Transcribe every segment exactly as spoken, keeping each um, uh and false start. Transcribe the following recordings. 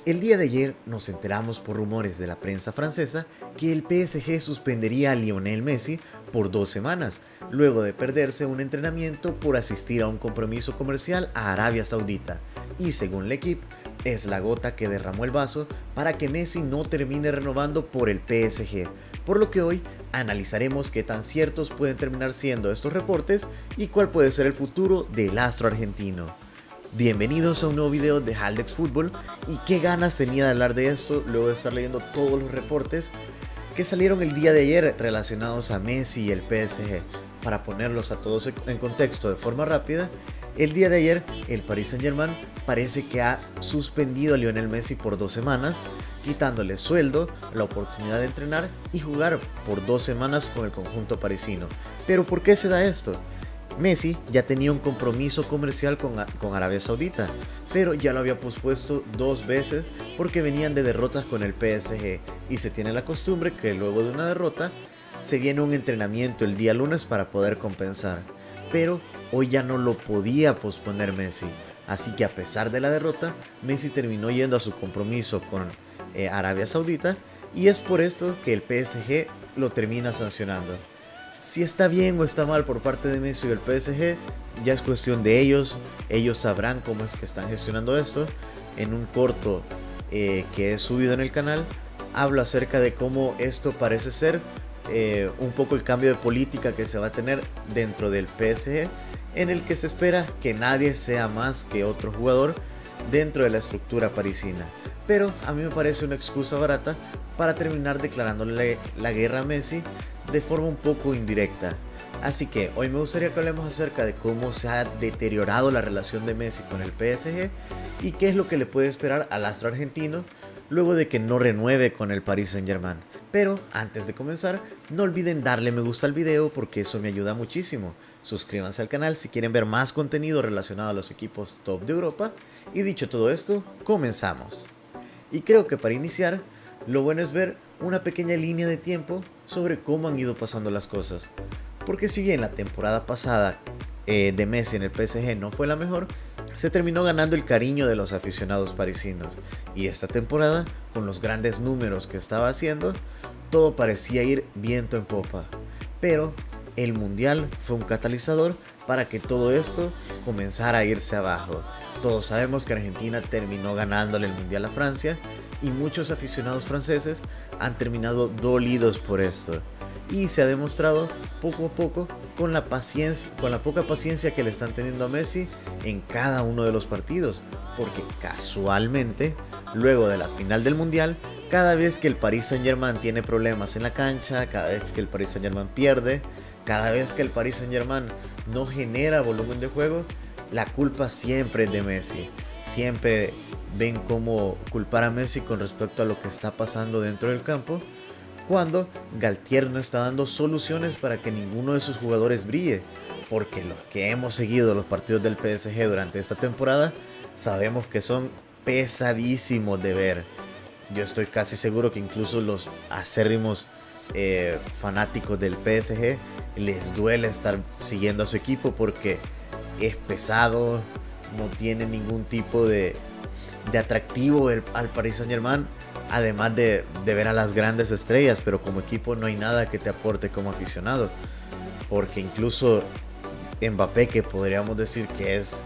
El día de ayer nos enteramos por rumores de la prensa francesa que el P S G suspendería a Lionel Messi por dos semanas, luego de perderse un entrenamiento por asistir a un compromiso comercial a Arabia Saudita, y según L'Équipe, es la gota que derramó el vaso para que Messi no termine renovando por el P S G, por lo que hoy analizaremos qué tan ciertos pueden terminar siendo estos reportes y cuál puede ser el futuro del astro argentino. Bienvenidos a un nuevo video de Haldex Fútbol, y qué ganas tenía de hablar de esto luego de estar leyendo todos los reportes que salieron el día de ayer relacionados a Messi y el P S G. Para ponerlos a todos en contexto de forma rápida, el día de ayer el Paris Saint-Germain parece que ha suspendido a Lionel Messi por dos semanas, quitándole sueldo, la oportunidad de entrenar y jugar por dos semanas con el conjunto parisino. ¿Pero por qué se da esto? Messi ya tenía un compromiso comercial con, con Arabia Saudita, pero ya lo había pospuesto dos veces porque venían de derrotas con el P S G, y se tiene la costumbre que luego de una derrota se viene un entrenamiento el día lunes para poder compensar. Pero hoy ya no lo podía posponer Messi, así que a pesar de la derrota, Messi terminó yendo a su compromiso con eh, Arabia Saudita, y es por esto que el P S G lo termina sancionando. Si está bien o está mal por parte de Messi y el P S G, ya es cuestión de ellos. Ellos sabrán cómo es que están gestionando esto. En un corto eh, que he subido en el canal, hablo acerca de cómo esto parece ser eh, un poco el cambio de política que se va a tener dentro del P S G, en el que se espera que nadie sea más que otro jugador dentro de la estructura parisina. Pero a mí me parece una excusa barata para terminar declarándole la guerra a Messi de forma un poco indirecta. Así que hoy me gustaría que hablemos acerca de cómo se ha deteriorado la relación de Messi con el P S G y qué es lo que le puede esperar al astro argentino luego de que no renueve con el Paris Saint-Germain. Pero antes de comenzar, no olviden darle me gusta al video porque eso me ayuda muchísimo. Suscríbanse al canal si quieren ver más contenido relacionado a los equipos top de Europa. Y dicho todo esto, comenzamos. Y creo que para iniciar, lo bueno es ver una pequeña línea de tiempo sobre cómo han ido pasando las cosas. Porque si bien la temporada pasada eh, de Messi en el P S G no fue la mejor, se terminó ganando el cariño de los aficionados parisinos. Y esta temporada, con los grandes números que estaba haciendo, todo parecía ir viento en popa. Pero el Mundial fue un catalizador para que todo esto comenzara a irse abajo. Todos sabemos que Argentina terminó ganándole el Mundial a Francia, y muchos aficionados franceses han terminado dolidos por esto. Y se ha demostrado poco a poco con la paciencia, con la poca paciencia que le están teniendo a Messi en cada uno de los partidos. Porque casualmente, luego de la final del Mundial, cada vez que el Paris Saint-Germain tiene problemas en la cancha, cada vez que el Paris Saint-Germain pierde, cada vez que el Paris Saint-Germain no genera volumen de juego, la culpa siempre es de Messi. Siempre ven cómo culpar a Messi con respecto a lo que está pasando dentro del campo, cuando Galtier no está dando soluciones para que ninguno de sus jugadores brille. Porque los que hemos seguido los partidos del P S G durante esta temporada sabemos que son pesadísimos de ver. Yo estoy casi seguro que incluso los acérrimos eh, fanáticos del P S G les duele estar siguiendo a su equipo porque es pesado, no tiene ningún tipo de, de atractivo el, al Paris Saint-Germain, además de, de ver a las grandes estrellas, pero como equipo no hay nada que te aporte como aficionado, porque incluso Mbappé, que podríamos decir que es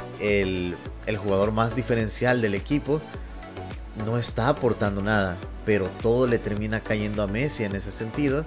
el, el jugador más diferencial del equipo, no está aportando nada, pero todo le termina cayendo a Messi en ese sentido,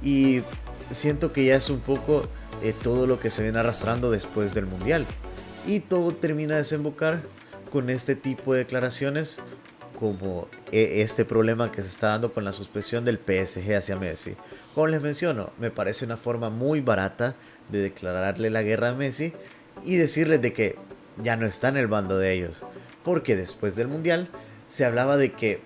y siento que ya es un poco eh, todo lo que se viene arrastrando después del Mundial. Y todo termina de desembocar con este tipo de declaraciones, como este problema que se está dando con la suspensión del P S G hacia Messi. Como les menciono, me parece una forma muy barata de declararle la guerra a Messi y decirles de que ya no está en el bando de ellos. Porque después del Mundial se hablaba de que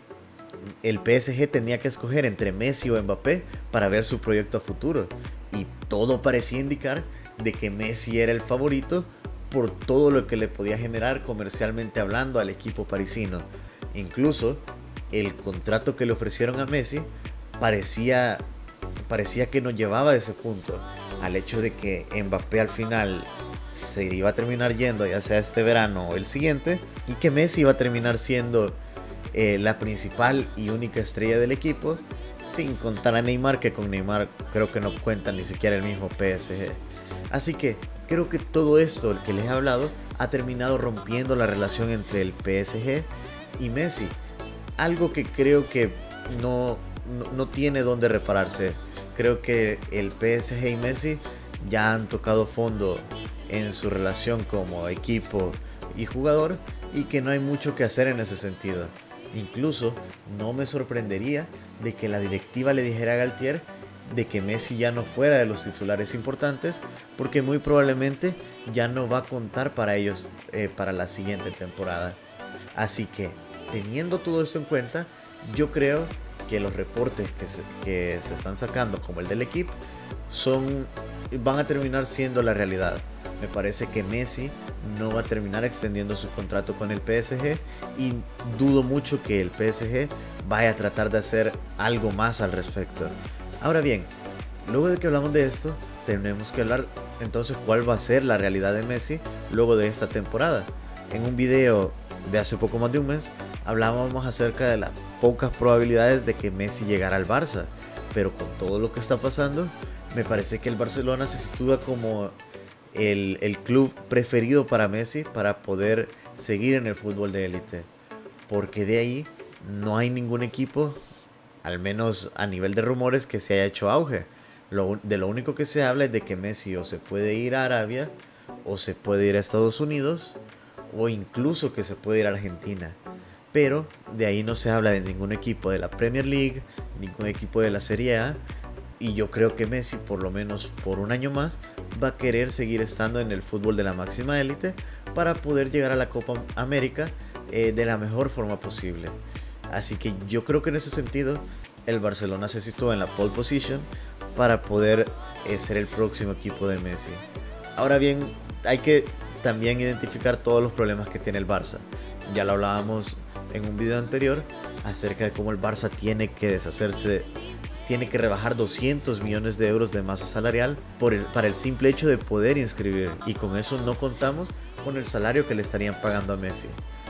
el P S G tenía que escoger entre Messi o Mbappé para ver su proyecto a futuro. Y todo parecía indicar de que Messi era el favorito por todo lo que le podía generar comercialmente hablando al equipo parisino. Incluso el contrato que le ofrecieron a Messi parecía, parecía que nos llevaba a ese punto, al hecho de que Mbappé al final se iba a terminar yendo, ya sea este verano o el siguiente, y que Messi iba a terminar siendo eh, la principal y única estrella del equipo, sin contar a Neymar, que con Neymar creo que no cuenta ni siquiera el mismo P S G. Así que creo que todo esto que les he hablado ha terminado rompiendo la relación entre el P S G y Messi, algo que creo que no, no, no tiene dónde repararse. Creo que el P S G y Messi ya han tocado fondo en su relación como equipo y jugador, y que no hay mucho que hacer en ese sentido. Incluso no me sorprendería de que la directiva le dijera a Galtier de que Messi ya no fuera de los titulares importantes, porque muy probablemente ya no va a contar para ellos eh, para la siguiente temporada. Así que, teniendo todo esto en cuenta, yo creo que los reportes que se, que se están sacando, como el del equipo, son, van a terminar siendo la realidad. Me parece que Messi no va a terminar extendiendo su contrato con el P S G, y dudo mucho que el P S G vaya a tratar de hacer algo más al respecto. Ahora bien, luego de que hablamos de esto, tenemos que hablar entonces cuál va a ser la realidad de Messi luego de esta temporada. En un video de hace poco más de un mes hablábamos acerca de las pocas probabilidades de que Messi llegara al Barça, pero con todo lo que está pasando, me parece que el Barcelona se sitúa como el, el club preferido para Messi para poder seguir en el fútbol de élite, porque de ahí no hay ningún equipo, al menos a nivel de rumores, que se haya hecho auge. Lo, de lo único que se habla es de que Messi o se puede ir a Arabia, o se puede ir a Estados Unidos, o incluso que se puede ir a Argentina. Pero de ahí no se habla de ningún equipo de la Premier League, ningún equipo de la Serie A. Y yo creo que Messi, por lo menos por un año más, va a querer seguir estando en el fútbol de la máxima élite para poder llegar a la Copa América eh, de la mejor forma posible. Así que yo creo que en ese sentido el Barcelona se sitúa en la pole position para poder eh, ser el próximo equipo de Messi. Ahora bien, hay que también identificar todos los problemas que tiene el Barça. Ya lo hablábamos en un video anterior acerca de cómo el Barça tiene que deshacerse, tiene que rebajar doscientos millones de euros de masa salarial por el, para el simple hecho de poder inscribir, y con eso no contamos con el salario que le estarían pagando a Messi.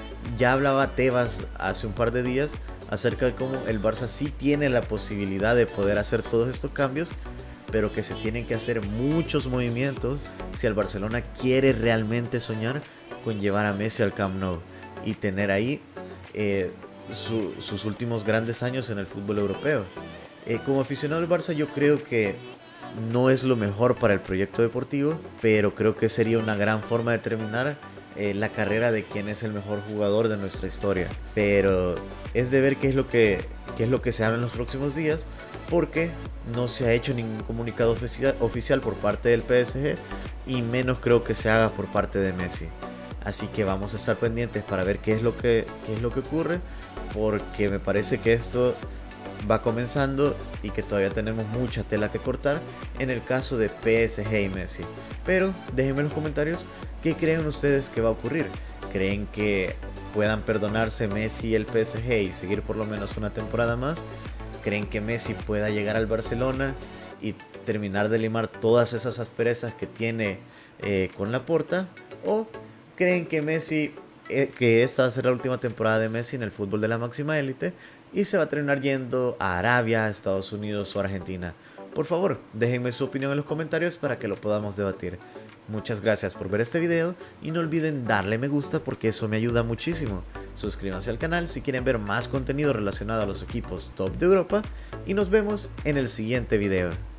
Ya hablaba Tebas hace un par de días acerca de cómo el Barça sí tiene la posibilidad de poder hacer todos estos cambios, pero que se tienen que hacer muchos movimientos si el Barcelona quiere realmente soñar con llevar a Messi al Camp Nou y tener ahí eh, su, sus últimos grandes años en el fútbol europeo. Eh, como aficionado al Barça, yo creo que no es lo mejor para el proyecto deportivo, pero creo que sería una gran forma de terminar eh, la carrera de quién es el mejor jugador de nuestra historia. Pero es de ver qué es lo que, qué es lo que se habla en los próximos días, porque no se ha hecho ningún comunicado oficial, oficial por parte del P S G, y menos creo que se haga por parte de Messi. Así que vamos a estar pendientes para ver qué es lo que, qué es lo que ocurre, porque me parece que esto va comenzando y que todavía tenemos mucha tela que cortar en el caso de P S G y Messi. Pero déjenme en los comentarios qué creen ustedes que va a ocurrir. ¿Creen que puedan perdonarse Messi y el P S G y seguir por lo menos una temporada más? ¿Creen que Messi pueda llegar al Barcelona y terminar de limar todas esas asperezas que tiene eh, con Laporta? ¿O creen que Messi, eh, que esta va a ser la última temporada de Messi en el fútbol de la máxima élite y se va a terminar yendo a Arabia, Estados Unidos o Argentina? Por favor, déjenme su opinión en los comentarios para que lo podamos debatir. Muchas gracias por ver este video y no olviden darle me gusta porque eso me ayuda muchísimo. Suscríbanse al canal si quieren ver más contenido relacionado a los equipos top de Europa y nos vemos en el siguiente video.